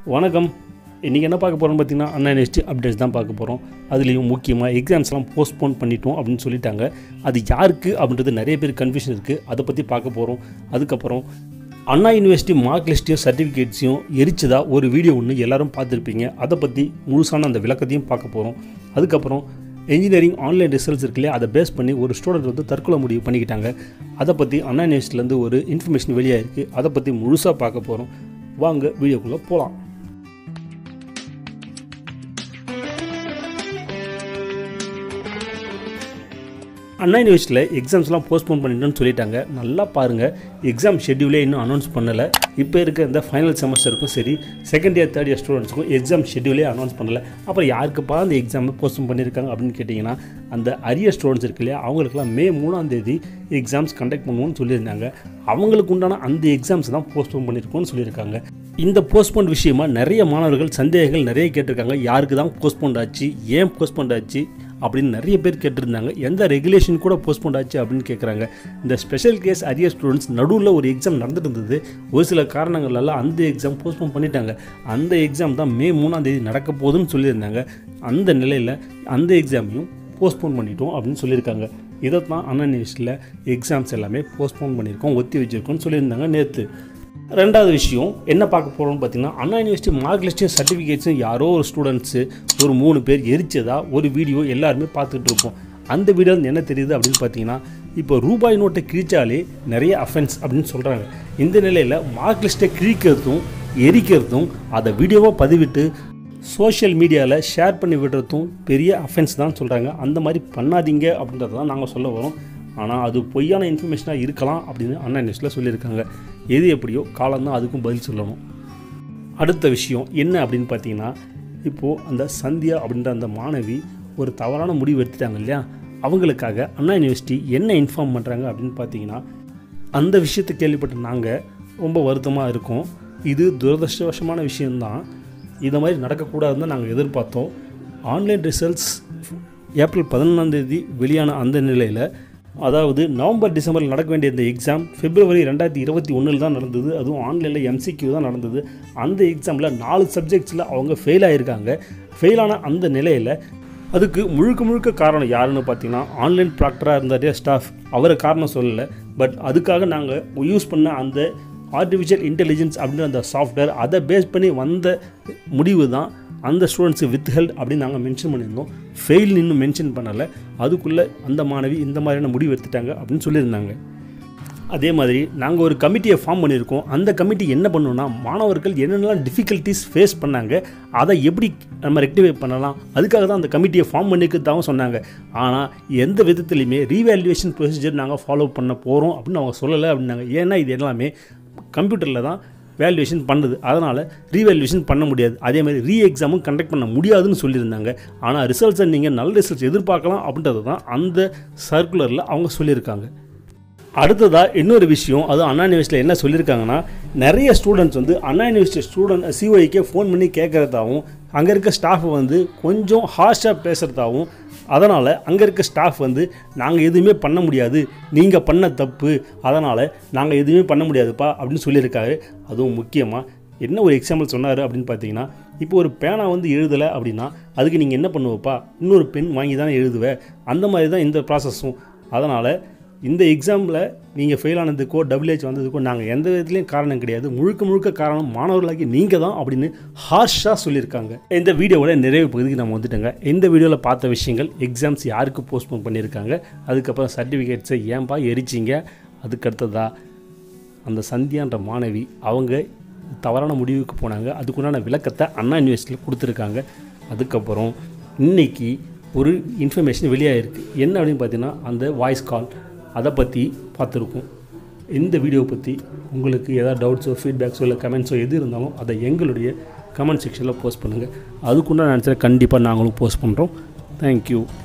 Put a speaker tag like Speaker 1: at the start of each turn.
Speaker 1: வணக்கம். இன்றைக்கி என்ன பார்க்க போகிறோம்னு பார்த்தீங்கன்னா அண்ணா யூனிவர்சிட்டி அப்டேட்ஸ் தான் பார்க்க போகிறோம். அதுலேயும் முக்கியமாக எக்ஸாம்ஸ்லாம் போஸ்ட்போன் பண்ணிட்டோம் அப்படின்னு சொல்லிட்டாங்க. அது யாருக்கு அப்படின்றது நிறைய பேர் கன்ஃபியூஷன் இருக்குது. அதை பற்றி பார்க்க போகிறோம். அதுக்கப்புறம் அண்ணா யூனிவர்சிட்டி மார்க் லிஸ்ட்டையும் சர்டிஃபிகேட்ஸையும் எரிச்சதா ஒரு வீடியோ ஒன்று எல்லோரும் பார்த்துருப்பீங்க. அதை பற்றி முழுசான அந்த விளக்கத்தையும் பார்க்க போகிறோம். அதுக்கப்புறம் இன்ஜினியரிங் ஆன்லைன் ரிசல்ட்ஸ் இருக்குல்லையே, அதை பேஸ் பண்ணி ஒரு ஸ்டூடெண்ட் வந்து தற்கொலை முடிவு பண்ணிக்கிட்டாங்க. அதை பற்றி அண்ணா யூனிவர்சிட்டிலேருந்து ஒரு இன்ஃபர்மேஷன் வெளியாக இருக்குது. அதை பற்றி முழுசாக பார்க்க போகிறோம். வாங்க வீடியோக்குள்ளே போகலாம். அண்ணா யூனிவர்சிட்டியில் எக்ஸாம்ஸ்லாம் போஸ்ட்போன் பண்ணிட்டோன்னு சொல்லிட்டாங்க. நல்லா பாருங்கள், எக்ஸாம் ஷெட்யூலே இன்னும் அனௌன்ஸ் பண்ணலை. இப்போ இருக்க இந்த ஃபைனல் செமஸ்டருக்கும் சரி, செகண்ட் இயர் தேர்ட் இயர் ஸ்டூடெண்ட்ஸுக்கும் எக்ஸாம் ஷெட்யூலே அனௌன்ஸ் பண்ணலை. அப்புறம் யாருக்குப்பா அந்த எக்ஸாம் போஸ்ட்போன் பண்ணியிருக்காங்க அப்படின்னு கேட்டிங்கன்னா, அந்த அரியர் ஸ்டூடெண்ட்ஸ் இருக்கு இல்லையா, அவங்களுக்குலாம் மே 3 எக்ஸாம்ஸ் கண்டக்ட் பண்ணுவோன்னு சொல்லியிருந்தாங்க. அவங்களுக்கு உண்டான அந்த எக்ஸாம்ஸ் தான் போஸ்ட்போன் பண்ணியிருக்கோன்னு சொல்லியிருக்காங்க. இந்த போஸ்ட்போன் விஷயமாக நிறைய மாணவர்கள் சந்தேகங்கள் நிறைய கேட்டிருக்காங்க. யாருக்கு தான் போஸ்ட்போன் ஆச்சு, ஏன் போஸ்ட்போன் ஆச்சு அப்படின்னு நிறைய பேர் கேட்டிருந்தாங்க. எந்த ரெகுலேஷன் கூட போஸ்ட்போன் ஆச்சு அப்படின்னு கேட்குறாங்க. இந்த ஸ்பெஷல் கேஸ் அரியர் ஸ்டூடெண்ட்ஸ் நடுவில் ஒரு எக்ஸாம் நடந்துட்டு இருந்தது. ஒரு சில காரணங்களால் அந்த எக்ஸாம் போஸ்ட்போன் பண்ணிட்டாங்க. அந்த எக்ஸாம் தான் மே 3 நடக்க போகுதுன்னு சொல்லியிருந்தாங்க. அந்த நிலையில் அந்த எக்ஸாமையும் போஸ்ட்போன் பண்ணிட்டோம் அப்படின்னு சொல்லியிருக்காங்க. இதை தான் அண்ணா யூனிவர்சிட்டியில் எக்ஸாம்ஸ் எல்லாமே போஸ்ட்போன் பண்ணியிருக்கோம், ஒத்தி வச்சுருக்கோம்னு சொல்லியிருந்தாங்க நேற்று. ரெண்டாவது விஷயம் என்ன பார்க்க போகிறோம்னு பார்த்தீங்கன்னா, அண்ணா யூனிவர்சிட்டி மார்க் லிஸ்ட்டையும் சர்டிஃபிகேட்ஸும் யாரோ ஒரு ஸ்டூடெண்ட்ஸு ஒரு 3 பேர் எரிச்சதா ஒரு வீடியோ எல்லாருமே பார்த்துட்டு இருப்போம். அந்த வீடியோ என்ன தெரியுது அப்படின்னு பார்த்தீங்கன்னா, இப்போ ரூபாய் நோட்டை கிழிச்சாலே நிறைய அஃபென்ஸ் அப்படின்னு சொல்கிறாங்க. இந்த நிலையில் மார்க் லிஸ்ட்டை கிழிக்கிறதும் எரிக்கிறதும் அதை வீடியோவாக பதிவிட்டு சோஷியல் மீடியாவில் ஷேர் பண்ணி விடுறதும் பெரிய அஃபென்ஸ் தான் சொல்கிறாங்க. அந்த மாதிரி பண்ணாதீங்க அப்படின்றத தான் நாங்கள் சொல்ல வரோம். ஆனால் அது பொய்யான இன்ஃபர்மேஷனாக இருக்கலாம் அப்படின்னு அண்ணா யூனிவர்சிட்டியில் சொல்லியிருக்காங்க. எது எப்படியோ காலம்தான் அதுக்கும் பதில் சொல்லணும். அடுத்த விஷயம் என்ன அப்படின்னு பார்த்தீங்கன்னா, இப்போது அந்த சந்தியா அப்படின்ற அந்த மாணவி ஒரு தவறான முடிவு எடுத்துட்டாங்க இல்லையா, அவங்களுக்காக அண்ணா யூனிவர்சிட்டி என்ன இன்ஃபார்ம் பண்ணுறாங்க அப்படின்னு பார்த்தீங்கன்னா, அந்த விஷயத்தை கேள்விப்பட்ட நாங்கள் ரொம்ப வருத்தமாக இருக்கோம். இது துரதிர்ஷ்டவசமான விஷயந்தான். இதை மாதிரி நடக்கக்கூடாதுன்னு நாங்கள் எதிர்பார்த்தோம். ஆன்லைன் ரிசல்ட்ஸ் ஏப்ரல் 11 வெளியான அந்த நிலையில், அதாவது நவம்பர் டிசம்பரில் நடக்க வேண்டிய இந்த எக்ஸாம் பிப்ரவரி 2021 தான் நடந்தது. அதுவும் ஆன்லைனில் MCQ தான் நடந்தது. அந்த எக்ஸாமில் 4 சப்ஜெக்ட்ஸில் அவங்க ஃபெயில் ஆகியிருக்காங்க. ஃபெயிலான அந்த நிலையில் அதுக்கு முழுக்க காரணம் யாருன்னு பார்த்தீங்கன்னா, ஆன்லைன் ப்ராக்டராக இருந்தார் ஸ்டாஃப், அவரை காரணம் சொல்லலை. பட் அதுக்காக நாங்கள் யூஸ் பண்ண அந்த ஆர்டிஃபிஷியல் இன்டெலிஜென்ஸ் அப்படின்ற அந்த சாஃப்ட்வேர், அதை பேஸ் பண்ணி வந்த முடிவு தான் அந்த ஸ்டூடெண்ட்ஸு வித்ஹெல்ட் அப்படின்னு நாங்கள் மென்ஷன் பண்ணியிருந்தோம். ஃபெயில் இன்னும் மென்ஷன் பண்ணலை. அதுக்குள்ளே அந்த மாணவி இந்த மாதிரியான முடிவு எடுத்துட்டாங்க அப்படின்னு சொல்லியிருந்தாங்க. அதே மாதிரி நாங்கள் ஒரு கமிட்டியை ஃபார்ம் பண்ணியிருக்கோம். அந்த கமிட்டி என்ன பண்ணணும்னா, மாணவர்கள் என்னென்னலாம் டிஃபிகல்ட்டிஸ் ஃபேஸ் பண்ணாங்க, அதை எப்படி நம்ம ரெக்டிஃபை பண்ணலாம், அதுக்காக தான் அந்த கமிட்டியை ஃபார்ம் பண்ணிக்கிறதாகவும் சொன்னாங்க. ஆனால் எந்த விதத்துலையுமே ரீவேல்யூவேஷன் ப்ரொசீஜர் நாங்கள் ஃபாலோ பண்ண போகிறோம் அப்படின்னு அவங்க சொல்லலை அப்படின்னாங்க. ஏன்னா இது எல்லாமே கம்ப்யூட்டரில் தான் வேல்யூவேஷன் பண்ணுது, அதனால் ரீவேல்யூவேஷன் பண்ண முடியாது. அதேமாதிரி எக்ஸாமும் கண்டக்ட் பண்ண முடியாதுன்னு சொல்லியிருந்தாங்க. ஆனால் ரிசல்ட்ஸை நீங்கள் நல்ல ரிசல்ட்ஸ் எதிர்பார்க்கலாம் அப்படின்றது தான் அந்த சர்க்குலரில் அவங்க சொல்லியிருக்காங்க. அடுத்ததாக இன்னொரு விஷயம், அது அண்ணா யூனிவர்சிட்டியில் என்ன சொல்லியிருக்காங்கன்னா, நிறைய ஸ்டூடெண்ட்ஸ் வந்து அண்ணா யூனிவர்சிட்டி COEக்கே ஃபோன் பண்ணி கேட்குறதாகவும், அங்கே இருக்க ஸ்டாஃபை வந்து கொஞ்சம் ஹார்ஷாக பேசுகிறதாகவும், அதனால் அங்கே இருக்க ஸ்டாஃப் வந்து நாங்கள் எதுவுமே பண்ண முடியாது, நீங்கள் பண்ண தப்பு, அதனால் நாங்கள் எதுவுமே பண்ண முடியாதுப்பா அப்படின்னு சொல்லியிருக்காரு. அதுவும் முக்கியமாக என்ன ஒரு எக்ஸாம்பிள் சொன்னார் அப்படின்னு பார்த்தீங்கன்னா, இப்போ ஒரு பேனா வந்து எழுதலை அப்படின்னா அதுக்கு நீங்கள் என்ன பண்ணுவப்பா, இன்னொரு பென் வாங்கி தானே எழுதுவேன், அந்த மாதிரி தான் இந்த ப்ராசஸும். அதனால் இந்த எக்ஸாமில் நீங்கள் ஃபெயில் ஆனதுக்கோ WH வந்ததுக்கோ நாங்கள் எந்த விதத்துலேயும் காரணம் கிடையாது, முழுக்க காரணம் மாணவர்களாகி நீங்கள் தான் அப்படின்னு ஹார்ஷாக சொல்லியிருக்காங்க. இந்த வீடியோவோட நிறைவு பகுதிக்கு நம்ம வந்துட்டோங்க. இந்த வீடியோவில் பார்த்த விஷயங்கள், எக்ஸாம்ஸ் யாருக்கு போஸ்ட்போன் பண்ணியிருக்காங்க, அதுக்கப்புறம் சர்டிஃபிகேட்ஸை ஏன்பா எரிச்சிங்க, அதுக்கடுத்ததாக அந்த சந்தியான்ற மாணவி அவங்க தவறான முடிவுக்கு போனாங்க, அதுக்குண்டான விளக்கத்தை அண்ணா யூனிவர்சிட்டியில் கொடுத்துருக்காங்க. அதுக்கப்புறம் இன்றைக்கி ஒரு இன்ஃபர்மேஷன் வெளியாகிருக்கு. என்ன அப்படின்னு பார்த்தீங்கன்னா, அந்த வாய்ஸ் கால், அதை பற்றி பார்த்துருக்கோம். இந்த வீடியோ பற்றி உங்களுக்கு ஏதாவது டவுட்ஸோ ஃபீட்பேக்ஸோ இல்லை கமெண்ட்ஸோ எது இருந்தாலும் அதை எங்களுடைய கமெண்ட் செக்ஷனில் போஸ்ட் பண்ணுங்கள். அதுக்குண்டான ஆன்சரை கண்டிப்பாக நாங்களும் போஸ்ட் பண்ணுறோம். தேங்க்யூ.